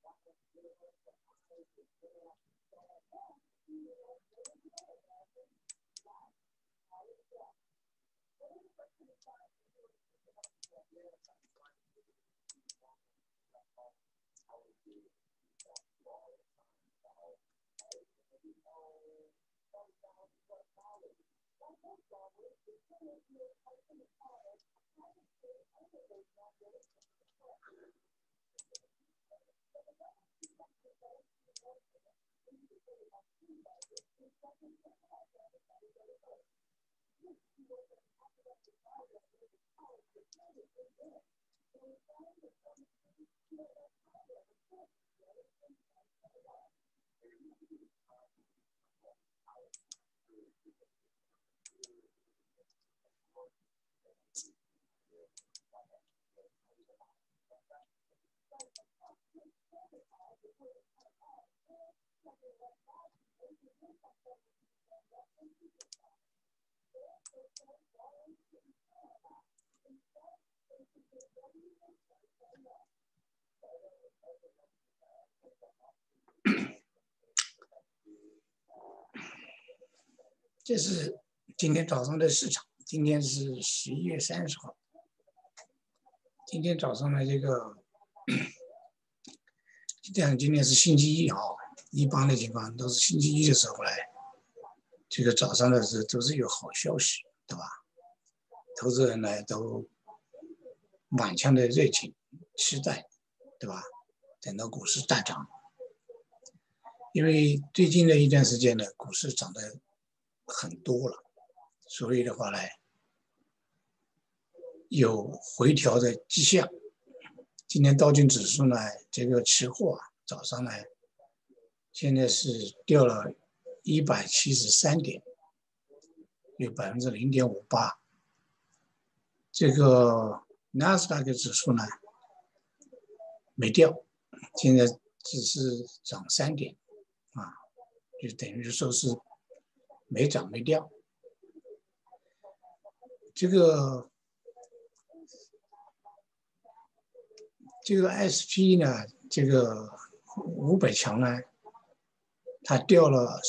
这是今天早上的市场，今天是11月30号。今天早上呢，今天是星期一啊，一般的情况都是星期一的时候来，这个早上的时候都是有好消息，对吧？投资人呢都满腔的热情期待，对吧？等到股市大涨，因为最近的一段时间呢，股市涨得很多了，所以的话呢，有回调的迹象。今天道琼指数呢，这个期货啊，早上呢，现在是掉了173点，有0.58%。这个纳斯达克指数呢没掉，现在只是涨3点，啊，就等于说是没涨没掉。这个 SP 呢，这个500强呢，它掉了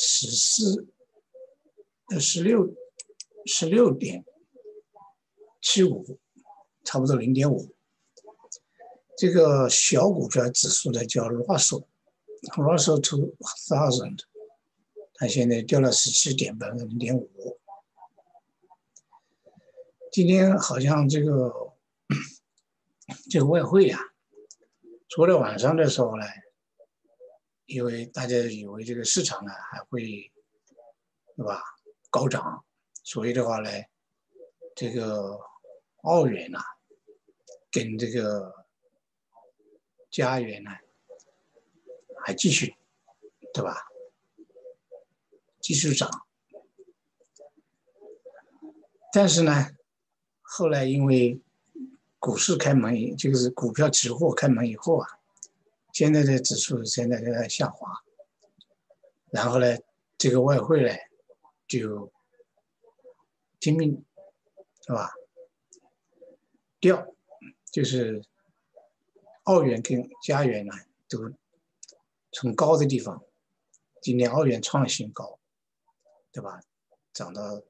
16.75，差不多0.5。这个小股票指数呢叫 Russell 2000，它现在掉了17点，0.5%。今天好像这个外汇啊，昨天晚上的时候呢，因为大家以为这个市场呢还会，对吧，高涨，所以的话呢，这个澳元啊，跟这个加元呢，还继续，对吧？继续涨，但是呢，后来因为股市开门，就是股票期货开门以后啊，现在的指数现在在下滑，然后呢，这个外汇呢就拼命，是吧？掉，就是澳元跟加元呢都从高的地方，今年澳元创新高，对吧？涨到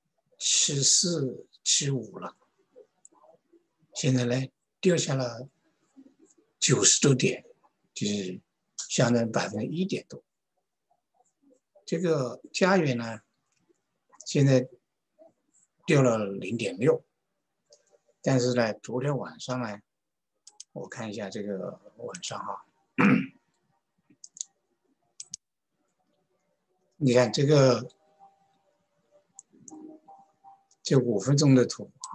74、75了，现在呢掉下了90多点，就是相当于1%多。这个加元呢，现在掉了0.6，但是呢，昨天晚上呢，我看一下这个晚上哈，你看这5分钟的图啊，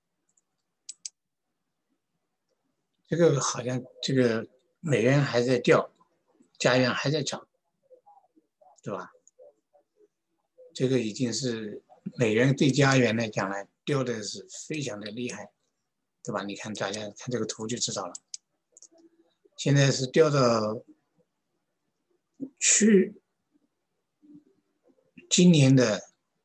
这个好像这个美元还在掉，加元还在涨，对吧？这个已经是美元对加元来讲呢，掉的是非常的厉害，对吧？你看大家看这个图就知道了。现在是掉到今年的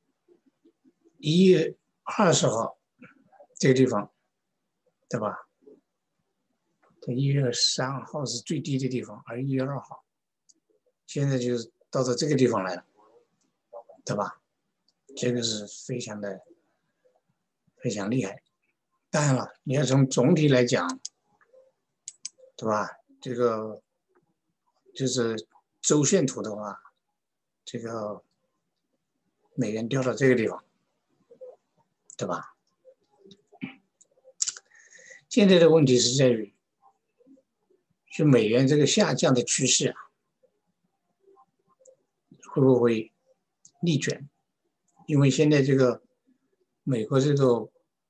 1月20号这个地方，对吧？ 在1月3号是最低的地方，而1月2号现在就是到这个地方来了，对吧？这个是非常厉害。当然了，你要从总体来讲，对吧？这个就是周线图的话，这个美元掉到这个地方，对吧？现在的问题是在于，就美元这个下降的趋势啊，会不会逆转？因为现在这个美国这个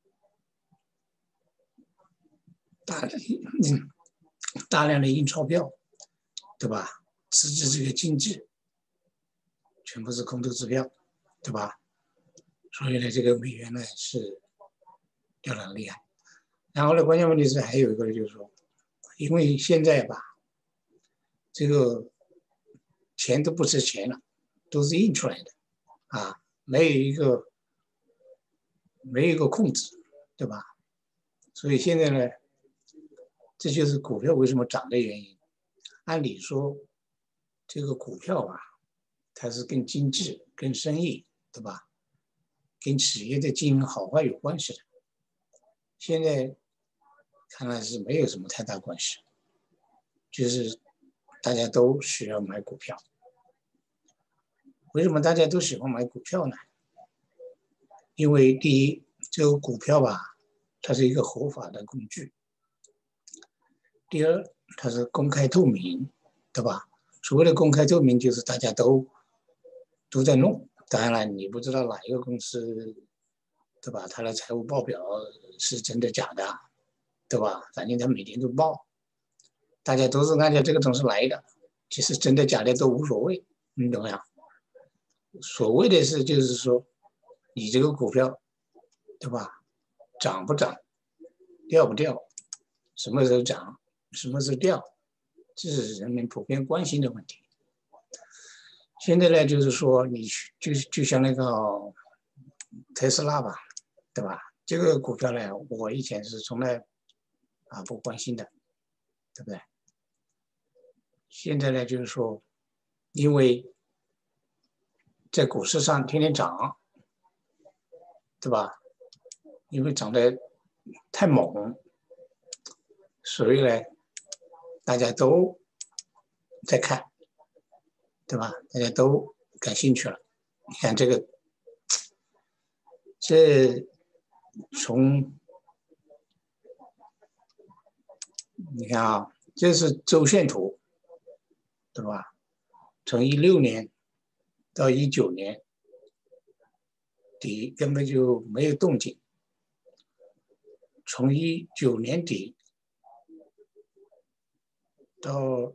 大量的印钞票，对吧？刺激这个经济，全部是空头支票，对吧？所以呢，这个美元呢是掉得很厉害。然后呢，关键问题是还有一个就是说，因为现在吧，这个钱都不值钱了，都是印出来的啊，没有一个控制，对吧？所以现在呢，这就是股票为什么涨的原因。按理说，这个股票啊，它是跟经济、跟生意，对吧？跟企业的经营好坏有关系的。现在看来是没有什么太大关系，就是大家都需要买股票。为什么大家都喜欢买股票呢？因为第一，这个股票吧，它是一个合法的工具；第二，它是公开透明，对吧？所谓的公开透明，就是大家都在弄。当然了，你不知道哪一个公司，对吧？它的财务报表是真的假的，对吧？反正它每天都报，大家都是按照这个东西来的。其实真的假的都无所谓，你懂吗？所谓的是就是说，你这个股票，对吧？涨不涨，掉不掉，什么时候涨，什么时候掉，这是人们普遍关心的问题。现在呢，就是说你就像那个特斯拉吧，对吧？这个股票呢，我以前是从来不关心的，对不对？现在呢，就是说，因为在股市上天天涨，对吧？因为涨得太猛，所以呢，大家都在看，对吧？大家都感兴趣了。你看这从你看啊，这是周线图，对吧？从16年到19年底根本就没有动静，从19年底到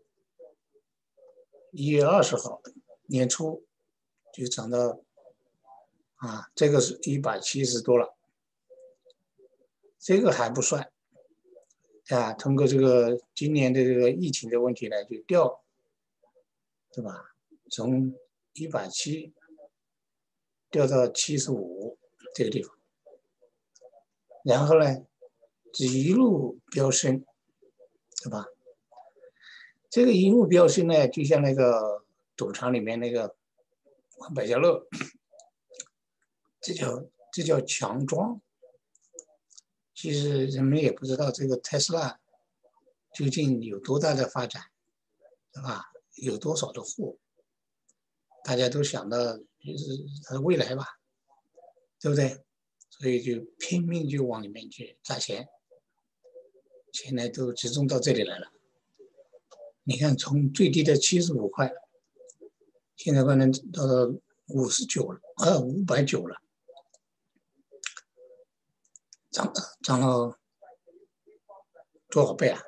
1月20号年初就涨到这个是170多了，这个还不算通过这个今年的这个疫情的问题呢，就掉，对吧？从170掉到75这个地方，然后呢，就一路飙升，对吧？这个一路飙升呢，就像那个赌场里面那个百家乐，这叫强庄。其实人们也不知道这个特斯拉究竟有多大的发展，对吧？有多少的货，大家都想到就是它的未来吧，对不对？所以就拼命就往里面去砸钱，钱呢都集中到这里来了。你看，从最低的75块，现在可能到59了，590了，涨了多少倍啊？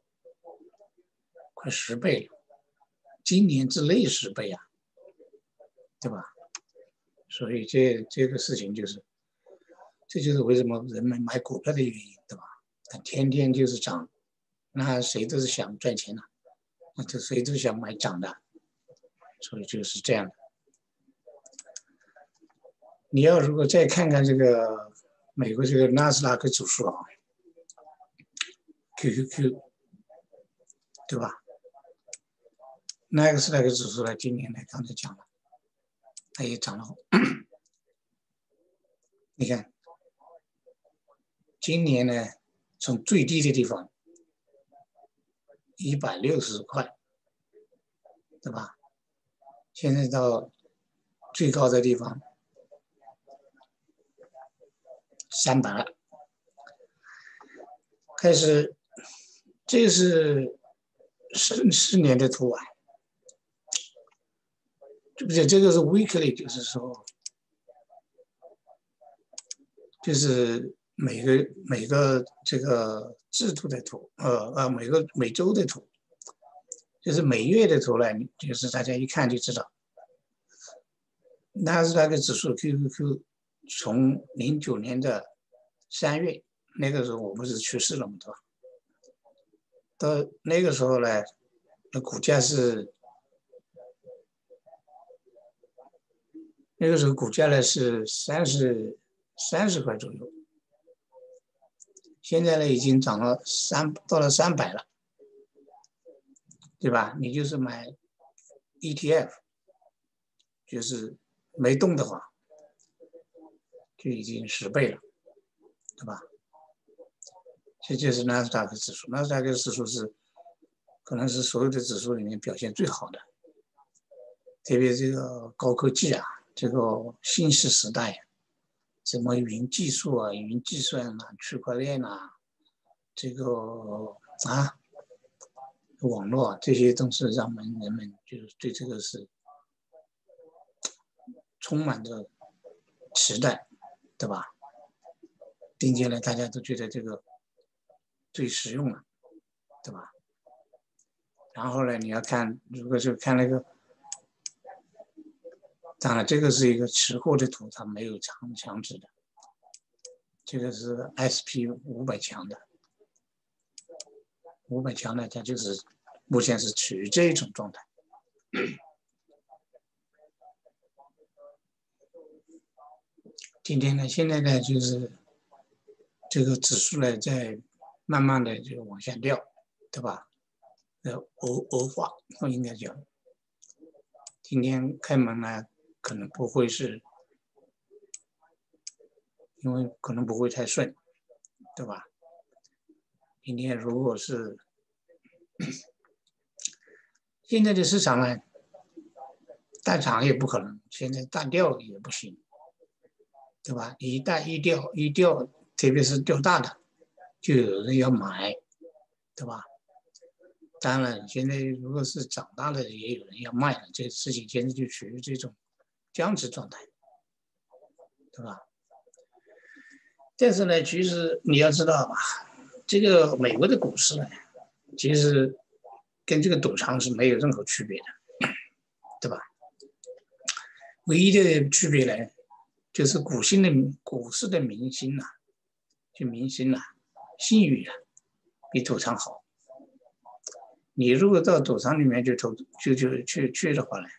快10倍了，今年之内10倍啊，对吧？所以这个事情就是，这就是为什么人们买股票的原因，对吧？它天天就是涨，那谁都是想赚钱的，那这谁都想买涨的，所以就是这样的。你要如果再看看这个美国这个纳斯达克指数啊 ，QQQ 对吧？那个是那个指数呢，今年呢，刚才讲了，它也涨了。你看，今年呢，从最低的地方160块，对吧？现在到最高的地方300了，开始，这是4年的图啊，对不对？这个是 weekly，就是每个这个制度的图，每周的图，就是每月的图呢，就是大家一看就知道，纳斯达克指数 QQQ 从09年的3月，那个时候我不是去世了嘛，对吧？到那个时候呢，那股价是那个时候股价呢是30块左右，现在呢已经涨了到了300了，对吧？你就是买 ETF，就是没动的话，就已经10倍了，对吧？这就是纳斯达克指数，纳斯达克指数可能是所有的指数里面表现最好的，特别这个高科技啊，这个新时代，什么云技术啊、云计算啊、区块链啊，这个网络啊，这些都是让人们就是对这个是充满着期待，对吧？并且呢，大家都觉得这个最实用了，对吧？然后呢，你要看，如果是看那个，当然这个是一个期货的图，它没有强制的，这个是 SP500强的，500强呢，它就是目前是处于这种状态。今天呢，现在呢，就是这个指数呢，在慢慢的就往下掉，对吧？欧化，我应该讲，今天开门呢，可能不会是，因为可能不会太顺，对吧？今天如果是现在的市场呢，大涨也不可能，现在大掉也不行，对吧？一掉，特别是掉大的，就有人要买，对吧？当然，现在如果是长大了，也有人要卖了，这个事情现在就处于这种僵持状态，对吧？但是呢，其实你要知道吧，这个美国的股市呢，其实跟这个赌场是没有任何区别的，对吧？唯一的区别呢，就是股市的明星啊，就明星啊，信誉啊，比赌场好。你如果到赌场里面去的话呢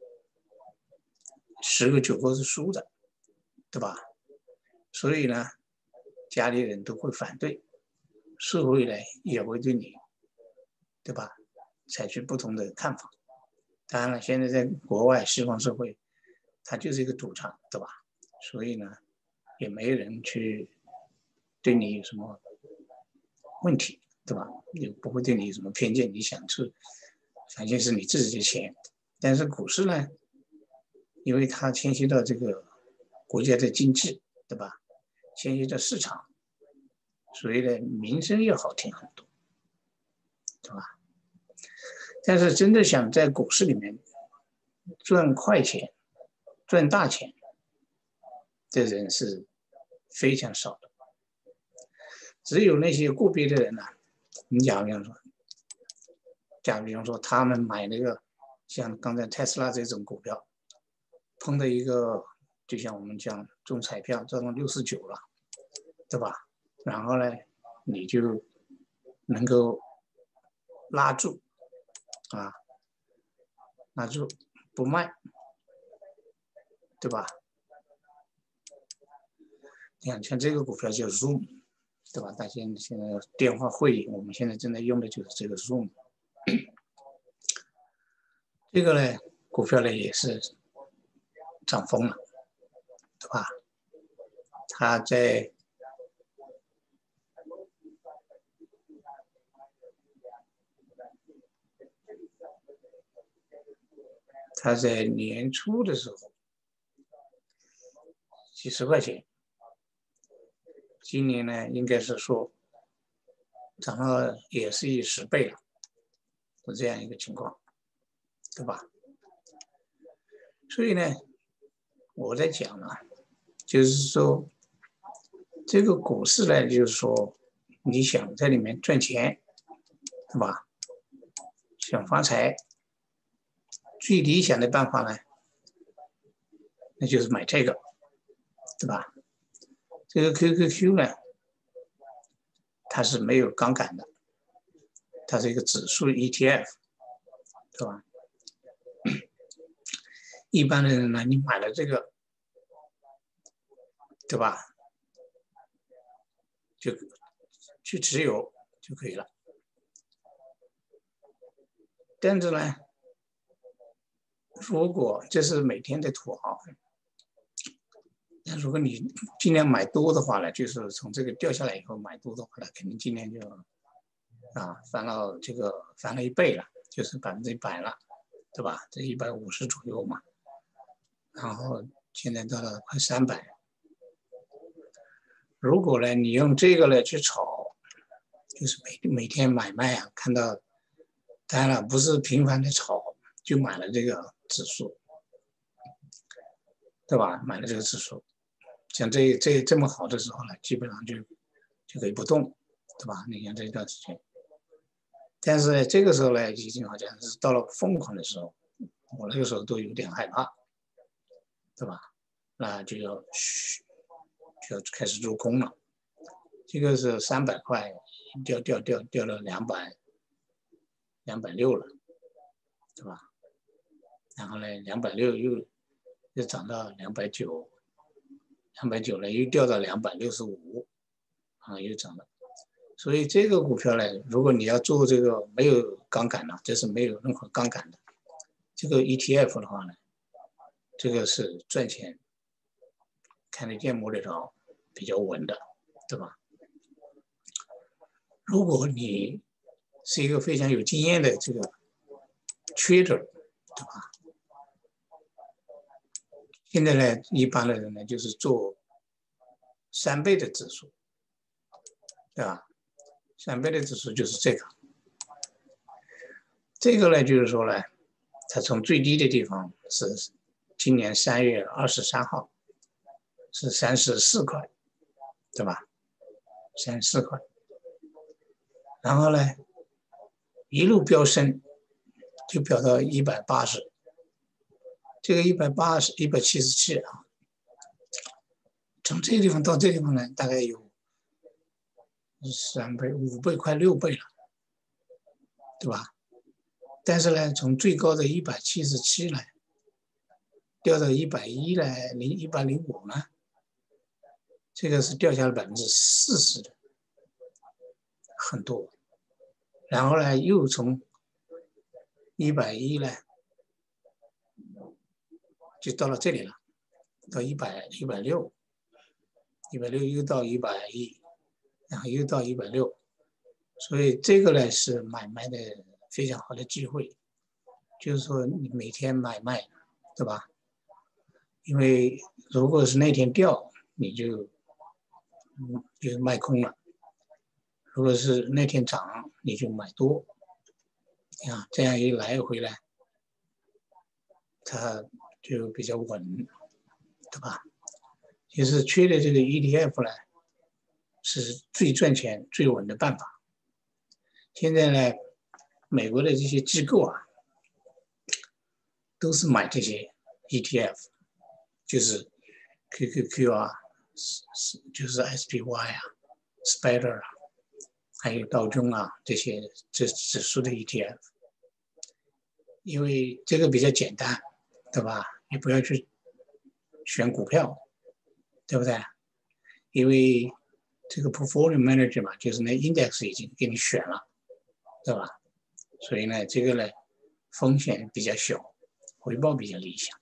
，10个9个是输的，对吧？所以呢，家里人都会反对，社会呢也会对你，对吧？采取不同的看法。当然了，现在在国外西方社会，它就是一个赌场，对吧？所以呢，也没人去对你有什么问题，对吧？也不会对你有什么偏见。你想去，反正是你自己的钱。但是股市呢，因为它牵涉到这个国家的经济，对吧？牵涉到市场，所以呢，名声要好听很多，对吧？但是真的想在股市里面赚快钱、赚大钱的人是非常少的，只有那些个别的人呢、你假比方说他们买那个像刚才特斯拉这种股票，碰到一个就像我们讲中彩票这种69了，对吧？然后呢，你就能够拉住啊，拉住不卖，对吧？你看，像这个股票叫 Zoom，对吧？大家现在电话会议，我们现在正在用的就是这个 Zoom， 这个呢，股票呢也是涨疯了，对吧？它在年初的时候几十块钱，今年呢应该是说涨了也是10倍了，是这样一个情况，对吧？所以呢，我在讲呢，就是说这个股市呢，就是说你想在里面赚钱，对吧？想发财，最理想的办法呢，那就是买这个，对吧？这个 QQQ 呢，它是没有杠杆的，它是一个指数 ETF， 对吧？一般的人呢，你买了这个，对吧？就去持有就可以了。但是呢，如果这是每天的土豪，那如果你尽量买多的话呢，就是从这个掉下来以后买多的话呢，肯定今天就翻了1倍了，就是100%了，对吧？这150左右嘛，然后现在到了快300。如果呢，你用这个呢去炒，就是每天买卖啊，看到，当然了，不是频繁的炒，就买了这个指数，对吧？买了这个指数，像这么好的时候呢，基本上就可以不动，对吧？你看这一段时间，但是呢，这个时候呢，已经好像是到了疯狂的时候，我那个时候都有点害怕，对吧？那就要开始入空了。这个是300块，掉了260了，对吧？然后呢，260又涨到290，290了又掉到265，又涨了。所以这个股票呢，如果你要做这个没有杠杆的，这是没有任何杠杆的，这个 ETF 的话呢，这个是赚钱看得见摸得着，比较稳的，对吧？如果你是一个非常有经验的这个 trader， 对吧？现在呢，一般的人呢就是做3倍的指数，对吧？3倍的指数就是这个。这个呢，就是说呢，它从最低的地方是今年3月23号是34块，对吧？34块，然后呢，一路飙升，就飙到180，这个180、177啊，从这个地方到这个地方呢，大概有3倍、5倍、快6倍了，对吧？但是呢，从最高的177呢，掉到110呢，105呢，这个是掉下来40%的，很多。然后呢，又从110呢，就到了这里了，到160，160又到110，然后又到160，所以这个呢是买卖的非常好的机会，就是说你每天买卖，对吧？因为如果是那天掉，你就卖空了；如果是那天涨，你就买多。这样一来回来，它就比较稳，对吧？其实缺的这个 ETF 呢，是最赚钱、最稳的办法。现在呢，美国的这些机构啊，都是买这些 ETF，就是 QQQ 啊，就是 SPY 啊、Spider 啊，还有道琼啊这些指数的 ETF，因为这个比较简单，对吧？你不要去选股票，对不对？因为这个 Portfolio Manager 嘛，就是那 Index 已经给你选了，对吧？ 所以呢，这个呢风险比较小，回报比较理想。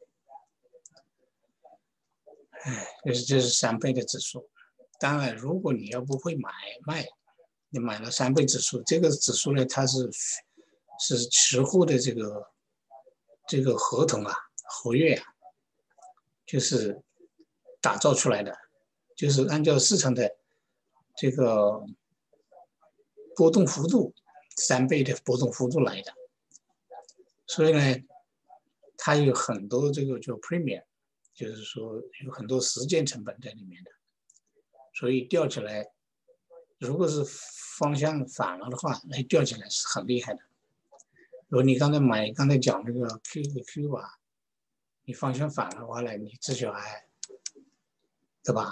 这是3倍的指数。当然，如果你要不会买卖，你买了3倍指数，这个指数呢，它是持户的这个合同啊、合约啊，就是打造出来的，就是按照市场的这个波动幅度3倍的波动幅度来的。所以呢，它有很多这个叫 premium， 就是说有很多时间成本在里面的，所以掉起来，如果是方向反了的话，那掉起来是很厉害的。如果你刚才讲那个 QQQ 吧，你方向反了的话呢，你至少还，对吧？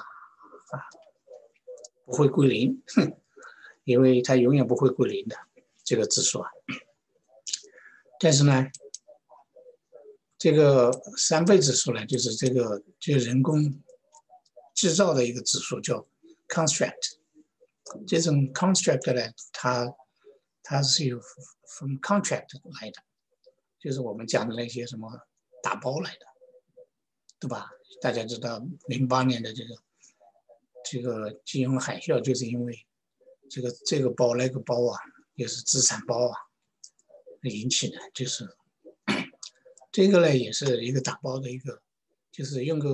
不会归零，因为它永远不会归零的这个指数啊。但是呢，这个3倍指数呢，就是这个人工制造的一个指数，叫 construct。这种 construct 呢，它是有 from contract 来的，就是我们讲的那些什么打包来的，对吧？大家知道08年的这个金融海啸，就是因为这个包那个包啊，也是资产包啊引起的，就是这个呢，也是一个打包的一个，就是用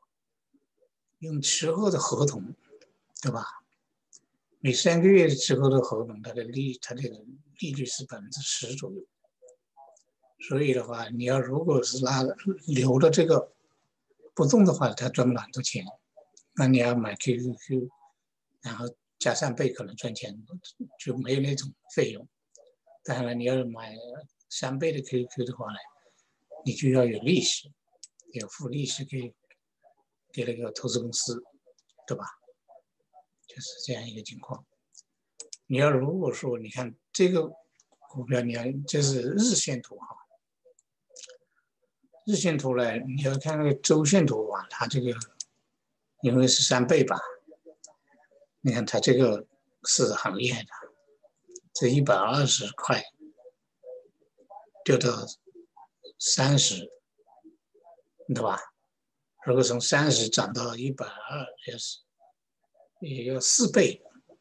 持后的合同，对吧？每3个月之后的合同，它的利率是10%左右。所以的话，你要如果是留了这个不动的话，它赚不了很多钱。那你要买 QQQ， 然后加3倍可能赚钱，就没有那种费用。当然了，你要是买3倍的 QQQ 的话呢，你就要有利息，有付利息给那个投资公司，对吧？就是这样一个情况。你要如果说你看这个股票，这是日线图哈，日线图呢，你要看那个周线图啊，它这个因为是3倍吧，你看它这个是很厉害的，这120块掉到30，对吧？如果从30涨到120，也要4倍。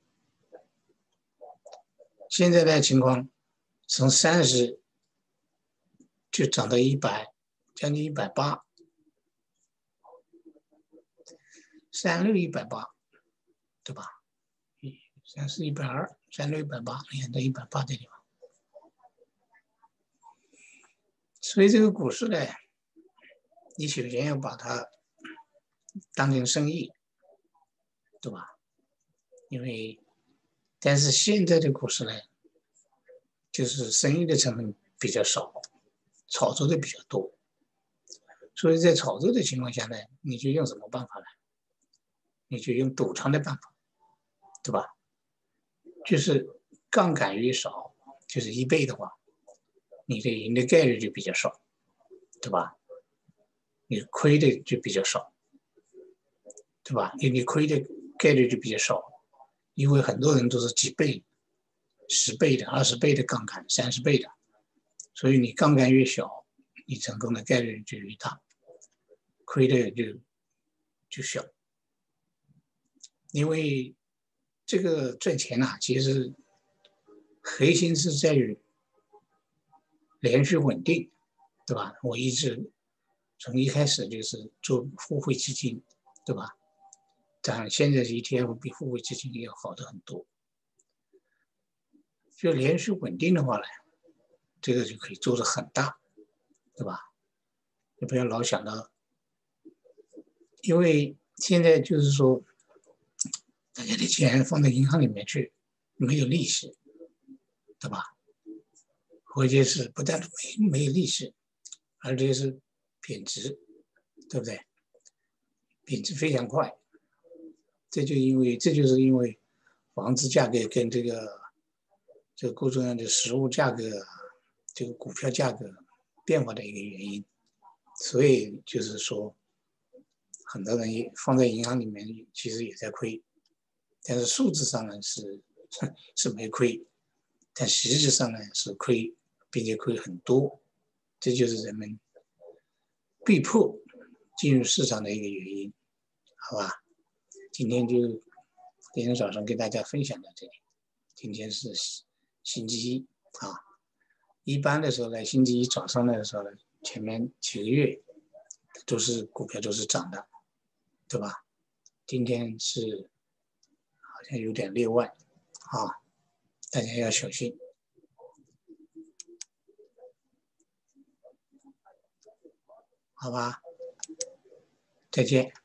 现在的情况，从30就涨到100，将近180，36、180，对吧？34、120，36、180，你看到180这地方。所以这个股市呢，你首先要把它当成生意，对吧？但是现在的股市呢，就是生意的成分比较少，炒作的比较多。所以在炒作的情况下呢，你就用什么办法呢？你就用赌场的办法，对吧？就是杠杆越少，就是1倍的话，你的赢的概率就比较少，对吧？你亏的就比较少，对吧？你亏的概率就比较少，因为很多人都是几倍、10倍的、20倍的杠杆、30倍的，所以你杠杆越小，你成功的概率就越大，亏的就小。因为这个赚钱啊，其实核心是在于连续稳定，对吧？我一直从一开始就是做互惠基金，对吧？但现在 ETF 比互惠基金要好的很多。就连续稳定的话呢，这个就可以做得很大，对吧？你不要老想到，因为现在就是说，大家的钱放在银行里面去，没有利息，对吧？或者是不但没有利息，而且是贬值，对不对？贬值非常快，这就是因为房子价格跟这个各种各样的实物价格、这个股票价格变化的一个原因。所以就是说，很多人放在银行里面其实也在亏，但是数字上呢是没亏，但实质上呢是亏并且亏很多，这就是人们被迫进入市场的一个原因，好吧？今天早上跟大家分享到这里。今天是星期一啊，一般的时候呢，星期一早上的时候呢，前面几个月股票都是涨的，对吧？今天是好像有点例外啊，大家要小心，好吧？再见。